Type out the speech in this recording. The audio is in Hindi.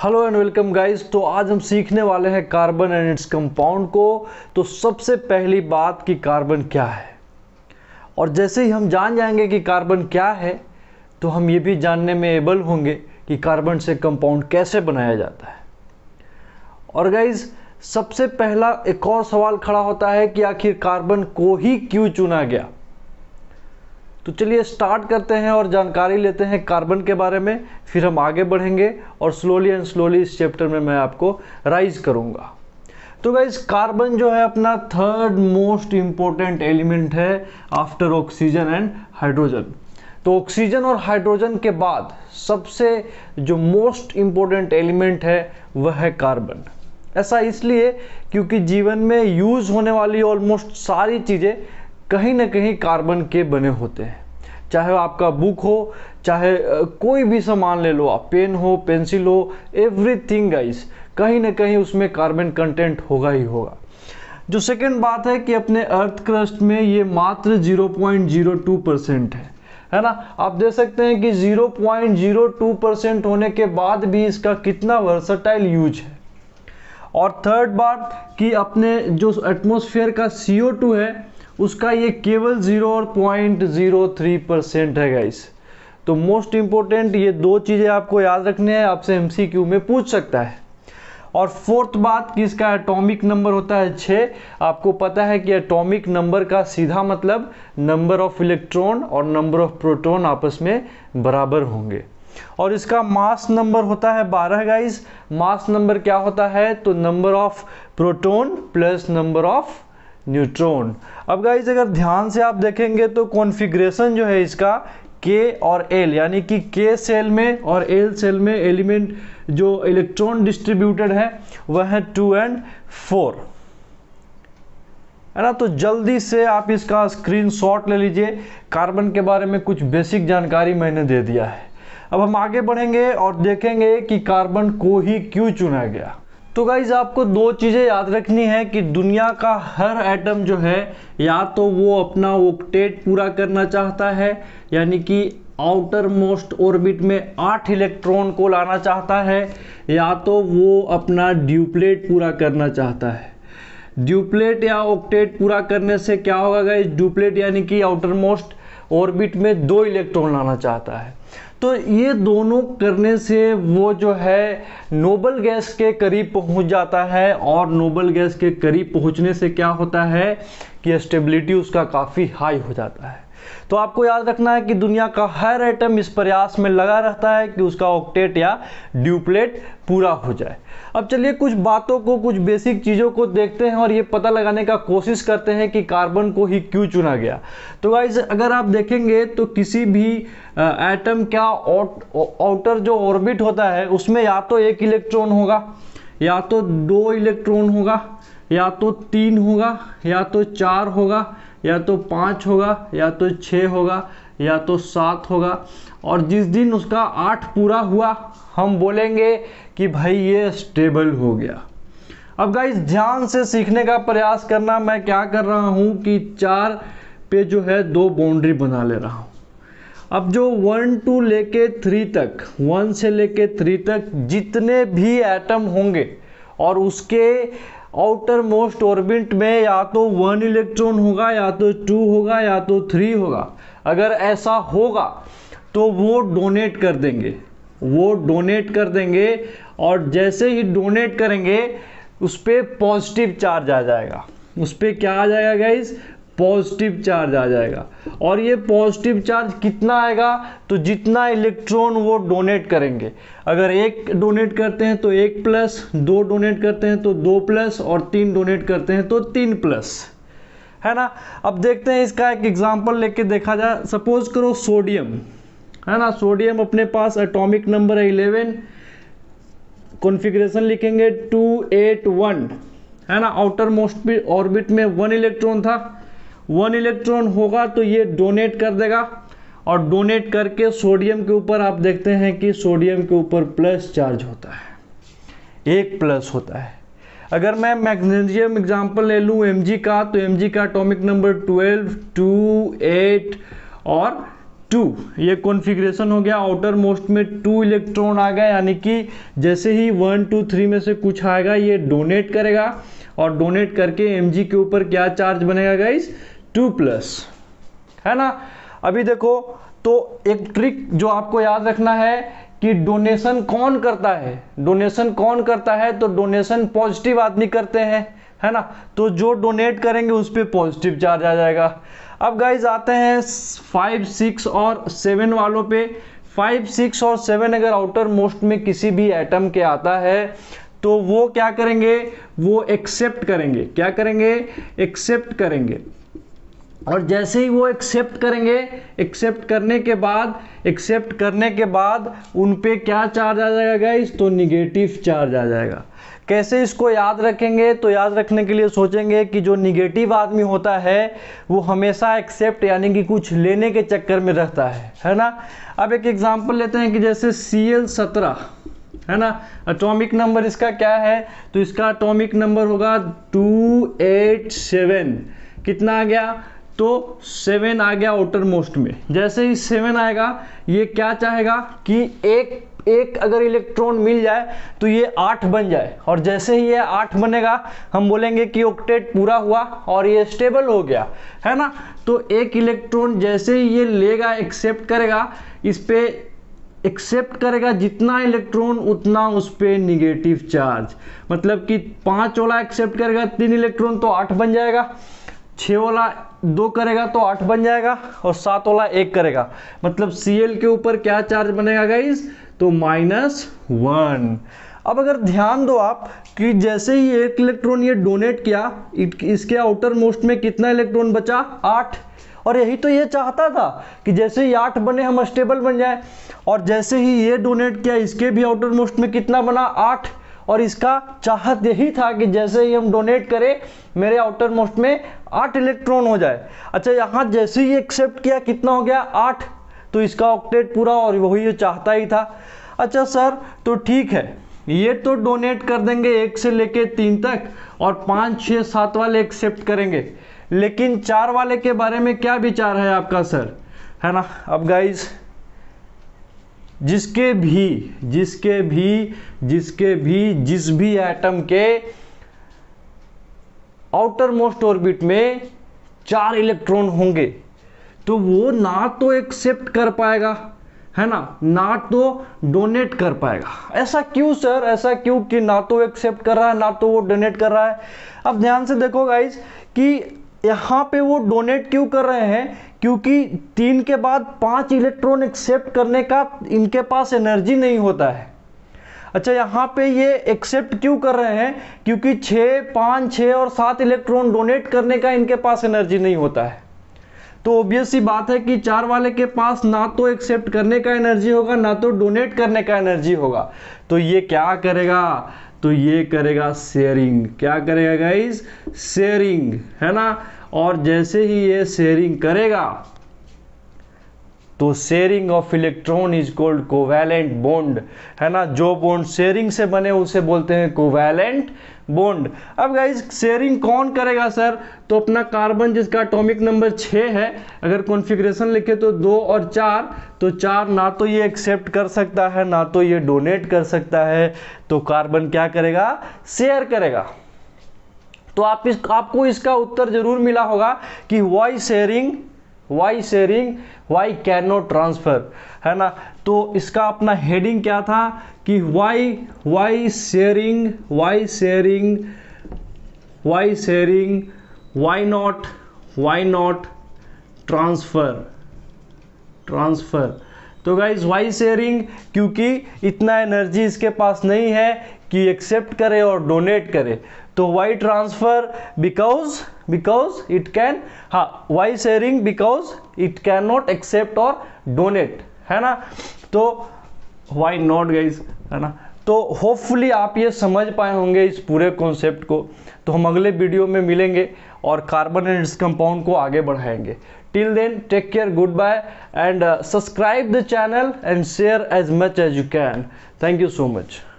Hello and welcome guys. तो आज हम सीखने वाले हैं कार्बन एंड इट्स कंपाउंड को। तो सबसे पहली बात कि कार्बन क्या है, और जैसे ही हम जान जाएंगे कि कार्बन क्या है तो हम ये भी जानने में एबल होंगे कि कार्बन से कंपाउंड कैसे बनाया जाता है। और गाइस सबसे पहला एक और सवाल खड़ा होता है कि आखिर कार्बन को ही क्यों चुना गया। तो चलिए स्टार्ट करते हैं और जानकारी लेते हैं कार्बन के बारे में, फिर हम आगे बढ़ेंगे और स्लोली एंड स्लोली इस चैप्टर में मैं आपको राइज करूंगा। तो गाइस कार्बन जो है अपना थर्ड मोस्ट इम्पोर्टेंट एलिमेंट है आफ्टर ऑक्सीजन एंड हाइड्रोजन। तो ऑक्सीजन और हाइड्रोजन के बाद सबसे जो मोस्ट इम्पोर्टेंट एलिमेंट है वह है कार्बन। ऐसा इसलिए क्योंकि जीवन में यूज होने वाली ऑलमोस्ट सारी चीज़ें कहीं ना कहीं कार्बन के बने होते हैं। चाहे आपका बुक हो, चाहे कोई भी सामान ले लो आप, पेन हो, पेंसिल हो, एवरीथिंग गाइस कहीं ना कहीं उसमें कार्बन कंटेंट होगा ही होगा। जो सेकंड बात है कि अपने अर्थ क्रस्ट में ये मात्र 0.02% है ना। आप देख सकते हैं कि 0.02% होने के बाद भी इसका कितना वर्सटाइल यूज है। और थर्ड बात कि अपने जो एटमॉस्फेयर का CO2 है उसका ये केवल 0.03% है गाइस। तो मोस्ट इंपॉर्टेंट ये दो चीज़ें आपको याद रखने हैं, आपसे MCQ में पूछ सकता है। और फोर्थ बात कि इसका एटॉमिक नंबर होता है 6। आपको पता है कि एटॉमिक नंबर का सीधा मतलब नंबर ऑफ इलेक्ट्रॉन और नंबर ऑफ प्रोटॉन आपस में बराबर होंगे। और इसका मास नंबर होता है 12 गाइस। मास नंबर क्या होता है, तो number of proton plus number of neutron. अब गाइस अगर ध्यान से आप देखेंगे तो कॉन्फ़िगरेशन जो है इसका K और L यानी कि K सेल में और L सेल में एलिमेंट जो इलेक्ट्रॉन डिस्ट्रीब्यूटेड है वह है 2 और 4 है ना। तो जल्दी से आप इसका स्क्रीनशॉट ले लीजिए। कार्बन के बारे में कुछ बेसिक जानकारी मैंने दे दिया है। अब हम आगे बढ़ेंगे और देखेंगे कि कार्बन को ही क्यों चुना गया। तो गाइज आपको दो चीज़ें याद रखनी है कि दुनिया का हर एटम जो है या तो वो अपना ऑक्टेट पूरा करना चाहता है यानी कि आउटर मोस्ट ऑर्बिट में 8 इलेक्ट्रॉन को लाना चाहता है, या तो वो अपना ड्यूप्लेट पूरा करना चाहता है। ड्यूप्लेट या ऑक्टेट पूरा करने से क्या होगा गाइज, ड्यूप्लेट यानी कि आउटर मोस्ट ऑर्बिट में 2 इलेक्ट्रॉन लाना चाहता है। तो ये दोनों करने से वो जो है नोबल गैस के करीब पहुंच जाता है, और नोबल गैस के करीब पहुंचने से क्या होता है कि स्टेबिलिटी उसका काफ़ी हाई हो जाता है। तो आपको याद रखना है कि दुनिया का हर एटम इस प्रयास में लगा रहता है कि उसका ऑक्टेट या ड्यूप्लेट पूरा हो जाए। अब चलिए कुछ बातों को, कुछ बेसिक चीज़ों को देखते हैं और ये पता लगाने का कोशिश करते हैं कि कार्बन को ही क्यों चुना गया। तो गाइस अगर आप देखेंगे तो किसी भी एटम का आउटर जो ऑर्बिट होता है उसमें या तो 1 इलेक्ट्रॉन होगा, या तो 2 इलेक्ट्रॉन होगा, या तो 3 होगा, या तो 4 होगा, या तो 5 होगा, या तो 6 होगा, या तो 7 होगा। और जिस दिन उसका 8 पूरा हुआ हम बोलेंगे कि भाई ये स्टेबल हो गया। अब गाइस ध्यान से सीखने का प्रयास करना। मैं क्या कर रहा हूँ कि 4 पे जो है 2 बाउंड्री बना ले रहा हूँ। अब जो 1 to लेके 3 तक, 1 से लेके 3 तक जितने भी एटम होंगे और उसके आउटर मोस्ट ऑर्बिट में या तो 1 इलेक्ट्रॉन होगा, या तो 2 होगा, या तो 3 होगा। अगर ऐसा होगा तो वो डोनेट कर देंगे, वो डोनेट कर देंगे। और जैसे ही डोनेट करेंगे उस पर पॉजिटिव चार्ज आ जाएगा। उस पर क्या आ जाएगा गाइस, पॉजिटिव चार्ज आ जाएगा। और ये पॉजिटिव चार्ज कितना आएगा, तो जितना इलेक्ट्रॉन वो डोनेट करेंगे। अगर 1 डोनेट करते हैं तो 1 प्लस, 2 डोनेट करते हैं तो 2 प्लस, और 3 डोनेट करते हैं तो 3 प्लस, है ना। अब देखते हैं इसका एक एग्जांपल लेके देखा जाए। सपोज करो सोडियम है ना। सोडियम अपने पास एटॉमिक नंबर है 11, कॉन्फ़िगरेशन लिखेंगे 281 है ना। आउटर मोस्ट ऑर्बिट में 1 इलेक्ट्रॉन था। 1 इलेक्ट्रॉन होगा तो ये डोनेट कर देगा, और डोनेट करके सोडियम के ऊपर आप देखते हैं कि सोडियम के ऊपर प्लस चार्ज होता है, 1 प्लस होता है। अगर मैं मैग्नीशियम एग्जांपल ले लूँ Mg का, तो Mg का एटॉमिक नंबर 12, 2, 8 और 2, ये कॉन्फ़िगरेशन हो गया। आउटर मोस्ट में 2 इलेक्ट्रॉन आ गए, यानी कि जैसे ही 1 2 3 में से कुछ आएगा ये डोनेट करेगा, और डोनेट करके Mg के ऊपर क्या चार्ज बनेगा गाइस, 2+, है ना। अभी देखो, तो एक ट्रिक जो आपको याद रखना है कि डोनेशन कौन करता है, डोनेशन कौन करता है, तो डोनेशन पॉजिटिव आदमी करते हैं, है ना। तो जो डोनेट करेंगे उस पर पॉजिटिव चार्ज आ जाएगा। अब गाइज आते हैं 5 6 और 7 वालों पे। 5 6 और 7 अगर आउटर मोस्ट में किसी भी एटम के आता है तो वो क्या करेंगे, वो एक्सेप्ट करेंगे। क्या करेंगे, एक्सेप्ट करेंगे। और जैसे ही वो एक्सेप्ट करेंगे, एक्सेप्ट करने के बाद उन पे क्या चार्ज आ जाएगा गाइस, तो निगेटिव चार्ज आ जाएगा। कैसे इसको याद रखेंगे, तो याद रखने के लिए सोचेंगे कि जो निगेटिव आदमी होता है वो हमेशा एक्सेप्ट यानी कि कुछ लेने के चक्कर में रहता है ना। अब एक एग्जांपल लेते हैं कि जैसे Cl17 है ना, एटॉमिक नंबर इसका क्या है, तो इसका एटॉमिक नंबर होगा 287। कितना आ गया, तो 7 आ गया आउटर मोस्ट में। जैसे ही 7 आएगा ये क्या चाहेगा कि एक अगर इलेक्ट्रॉन मिल जाए तो ये 8 बन जाए, और जैसे ही ये 8 बनेगा हम बोलेंगे कि ऑक्टेट पूरा हुआ और ये स्टेबल हो गया, है ना। तो एक इलेक्ट्रॉन जैसे ही ये लेगा, एक्सेप्ट करेगा, इस पे एक्सेप्ट करेगा जितना इलेक्ट्रॉन उतना उस पे निगेटिव चार्ज, मतलब कि 5 वाला एक्सेप्ट करेगा 3 इलेक्ट्रॉन तो 8 बन जाएगा, 6 वाला 2 करेगा तो 8 बन जाएगा, और 7 वाला 1 करेगा, मतलब Cl के ऊपर क्या चार्ज बनेगा गाइस, तो -1। अब अगर ध्यान दो आप कि जैसे ही एक इलेक्ट्रॉन ये डोनेट किया, इसके आउटर मोस्ट में कितना इलेक्ट्रॉन बचा, 8। और यही तो ये चाहता था कि जैसे ही 8 बने हम स्टेबल बन जाए, और जैसे ही ये डोनेट किया इसके भी आउटर मोस्ट में कितना बना, 8। और इसका चाहत यही था कि जैसे ही हम डोनेट करें मेरे आउटर मोस्ट में 8 इलेक्ट्रॉन हो जाए। अच्छा, यहाँ जैसे ही एक्सेप्ट किया कितना हो गया, 8, तो इसका ऑक्टेट पूरा, और वही ये चाहता ही था। अच्छा सर, तो ठीक है, ये तो डोनेट कर देंगे 1 से लेके 3 तक, और 5 6 7 वाले एक्सेप्ट करेंगे, लेकिन 4 वाले के बारे में क्या विचार है आपका सर, है ना। अब गाइज जिस भी एटम के आउटर मोस्ट ऑर्बिट में 4 इलेक्ट्रॉन होंगे तो वो ना तो एक्सेप्ट कर पाएगा, है ना तो डोनेट कर पाएगा। ऐसा क्यों सर, ऐसा क्यों कि ना तो एक्सेप्ट कर रहा है ना तो वो डोनेट कर रहा है। अब ध्यान से देखो गाइज कि यहाँ पे वो डोनेट क्यों कर रहे हैं, क्योंकि 3 के बाद 5 इलेक्ट्रॉन एक्सेप्ट करने का इनके पास एनर्जी नहीं होता है। अच्छा, यहाँ पे ये एक्सेप्ट क्यों कर रहे हैं, क्योंकि 6 5 6 और 7 इलेक्ट्रॉन डोनेट करने का इनके पास एनर्जी नहीं होता है। तो ऑब्वियस सी बात है कि 4 वाले के पास ना तो एक्सेप्ट करने का एनर्जी होगा ना तो डोनेट करने का एनर्जी होगा, तो ये क्या करेगा, तो ये करेगा शेयरिंग। क्या करेगा गाइस, शेयरिंग, है ना। और जैसे ही ये शेयरिंग करेगा तो sharing of electron is called covalent bond, है ना। जो बॉन्ड शेयरिंग से बने उसे बोलते हैं कोवैलेंट बॉन्ड। अब गाइस शेयरिंग कौन करेगा सर, तो अपना कार्बन जिसका एटॉमिक नंबर 6 है, अगर कॉन्फ़िगरेशन लिखे तो 2 और 4, तो 4 ना तो ये एक्सेप्ट कर सकता है ना तो ये डोनेट कर सकता है, तो कार्बन क्या करेगा, शेयर करेगा। तो आपको इसका उत्तर जरूर मिला होगा कि why sharing why can not transfer, है ना। तो इसका अपना हेडिंग क्या था कि why sharing why not transfer. तो गाइज वाई शेयरिंग, क्योंकि इतना एनर्जी इसके पास नहीं है कि एक्सेप्ट करे और डोनेट करे, तो why transfer because it can, हाँ why sharing because it can not accept और डोनेट, है ना। तो वाई नॉट गाइज, है ना। तो होपफुली आप ये समझ पाए होंगे इस पूरे कॉन्सेप्ट को। तो हम अगले वीडियो में मिलेंगे और कार्बन एंड इट्स कंपाउंड को आगे बढ़ाएंगे। Till then take care, goodbye, and subscribe the channel and share as much as you can. Thank you so much.